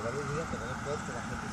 varios días que no le puedes que la gente